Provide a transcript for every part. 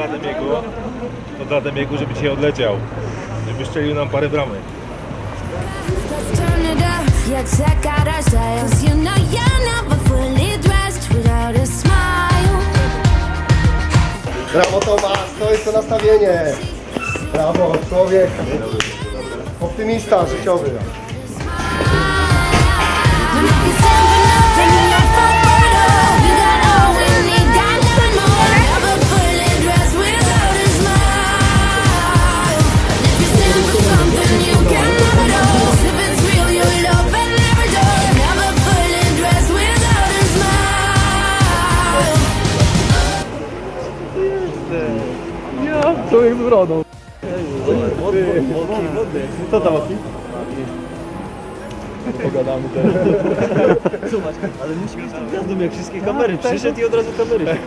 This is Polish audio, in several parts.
od Ademiego, żeby dzisiaj odleciał, żeby strzelił nam parę bramek. Brawo Tomasz, to jest to nastawienie. Brawo, człowiek. Optymista życiowy. Człowiek z brodą. Co tam Mati? Pogadamy teraz. Zobacz, ale musi być tą gwiazdą jak wszystkie kamery. Przyszedł i od razu kamery się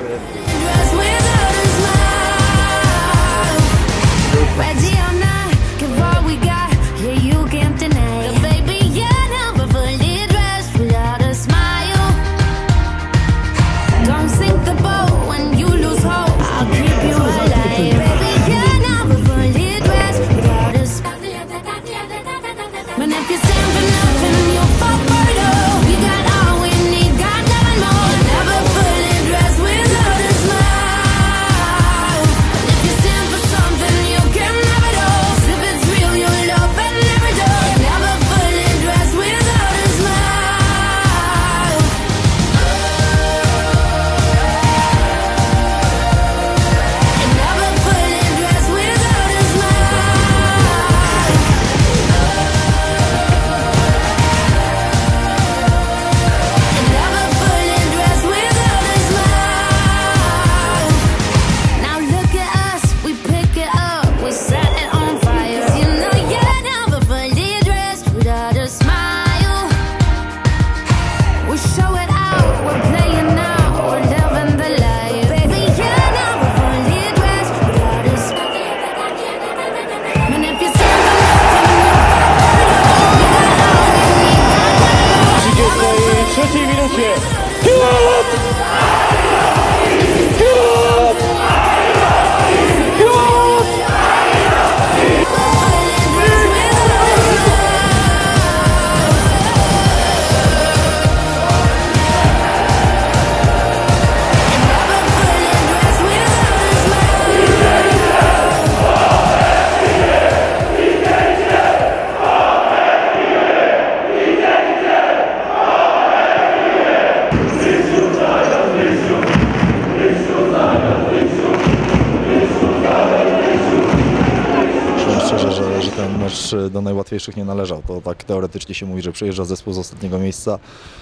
że ten mecz do najłatwiejszych nie należał. To tak teoretycznie się mówi, że przyjeżdża zespół z ostatniego miejsca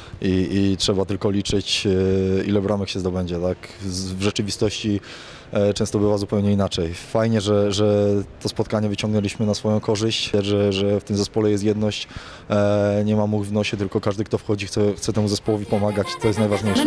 i trzeba tylko liczyć, ile bramek się zdobędzie. Tak? W rzeczywistości często bywa zupełnie inaczej. Fajnie, że to spotkanie wyciągnęliśmy na swoją korzyść, że w tym zespole jest jedność, nie ma much w nosie, tylko każdy, kto wchodzi, chce temu zespołowi pomagać. To jest najważniejsze.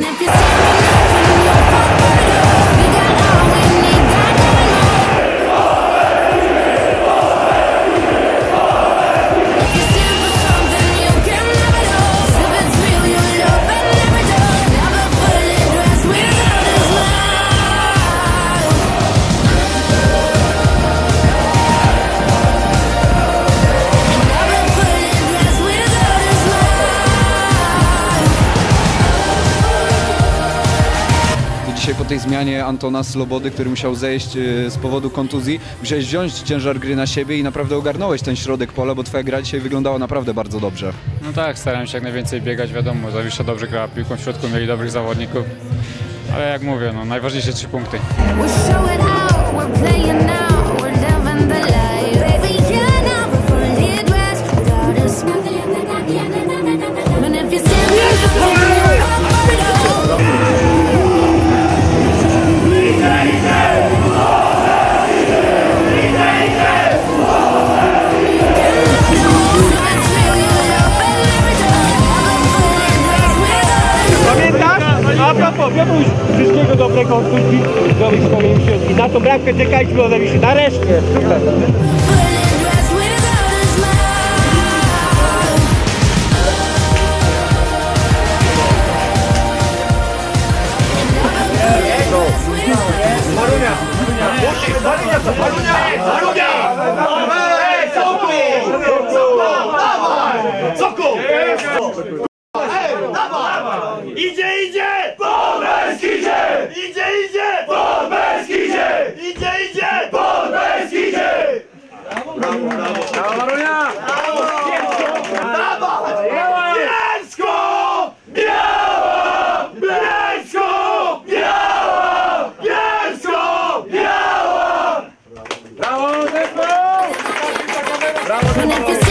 Dzisiaj po tej zmianie Antona Slobody, który musiał zejść z powodu kontuzji, musiałeś wziąć ciężar gry na siebie i naprawdę ogarnąłeś ten środek pola, bo twoja gra dzisiaj wyglądała naprawdę bardzo dobrze. No tak, starałem się jak najwięcej biegać, wiadomo, Zawisza dobrze grała piłką, w środku mieli dobrych zawodników, ale jak mówię, no najważniejsze 3 punkty. A propos, Piotruś, wszystkiego dobrego od Kuźbi, zrobić swoje środki. Na tą bramkę czekaliśmy, ona mi się nareszcie. Super. Marunia! Idzie, idzie! Pod Beskidzie! Idzie, idzie! Pod Beskidzie! Idzie, idzie! Pod Beskidzie! Brawo, brawo, brawo! Brawo, Marunia! Brawo! Brawo! Bielsko! Biała! Bielsko! Biała! Bielsko! Biała! Brawo, zespół! Brawo, zespół!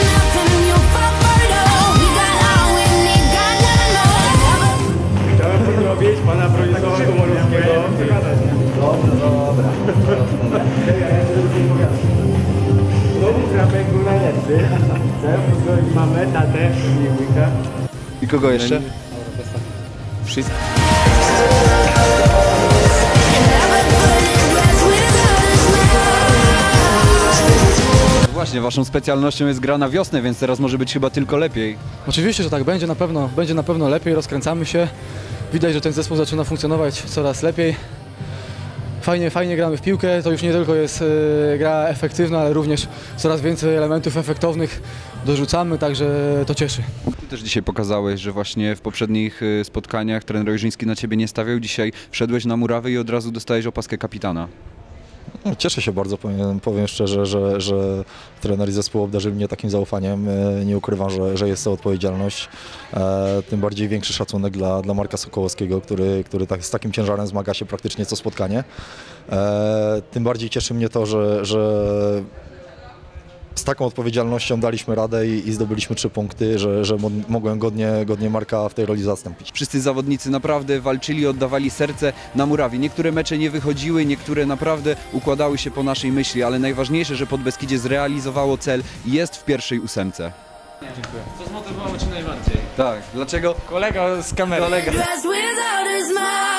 Robić pana Bronisława Komorowskiego. Dobra. Znowu Krapek był najlepszy. Chcę pozdrowić mamę, tatę i wujka. I kogo jeszcze? Wszyscy. Właśnie, waszą specjalnością jest gra na wiosnę, więc teraz może być chyba tylko lepiej. Oczywiście, że tak będzie na pewno lepiej, rozkręcamy się. Widać, że ten zespół zaczyna funkcjonować coraz lepiej. Fajnie gramy w piłkę, to już nie tylko jest gra efektywna, ale również coraz więcej elementów efektownych dorzucamy, także to cieszy. Ty też dzisiaj pokazałeś, że właśnie w poprzednich spotkaniach trener Ojrzyński na ciebie nie stawiał. Dzisiaj wszedłeś na murawę i od razu dostałeś opaskę kapitana. Cieszę się bardzo, powiem szczerze, że trener i zespół obdarzyli mnie takim zaufaniem. Nie ukrywam, że jest to odpowiedzialność. Tym bardziej większy szacunek dla Marka Sokołowskiego, który z takim ciężarem zmaga się praktycznie co spotkanie. Tym bardziej cieszy mnie to, że z taką odpowiedzialnością daliśmy radę i zdobyliśmy 3 punkty, że mogłem godnie Marka w tej roli zastąpić. Wszyscy zawodnicy naprawdę walczyli, oddawali serce na murawie. Niektóre mecze nie wychodziły, niektóre naprawdę układały się po naszej myśli, ale najważniejsze, że Podbeskidzie zrealizowało cel i jest w pierwszej 8. Dziękuję. Co zmotywowało cię najbardziej? Tak, dlaczego? Kolega z kamery. Kolega. Dressed without his mind.